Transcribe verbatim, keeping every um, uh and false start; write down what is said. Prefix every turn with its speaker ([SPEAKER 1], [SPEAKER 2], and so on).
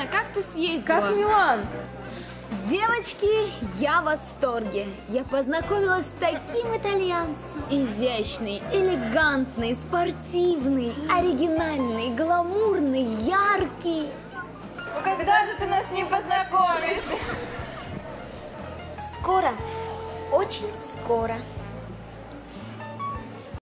[SPEAKER 1] Марина, как ты съездила?
[SPEAKER 2] Как Милан?
[SPEAKER 3] Девочки, я в восторге. Я познакомилась с таким итальянцем. Изящный, элегантный, спортивный, оригинальный, гламурный, яркий.
[SPEAKER 1] Ну когда же ты нас с ним познакомишь?
[SPEAKER 3] Скоро, очень скоро.